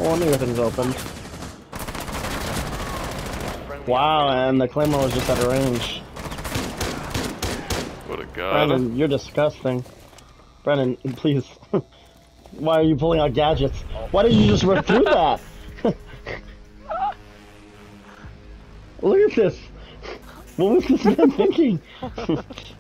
one of your things opened. Wow, and the Claymore was just out of range. What a god. Brandon, you're disgusting. Brandon, please. Why are you pulling out gadgets? Why did you just run through that? Look at this. What was this man thinking?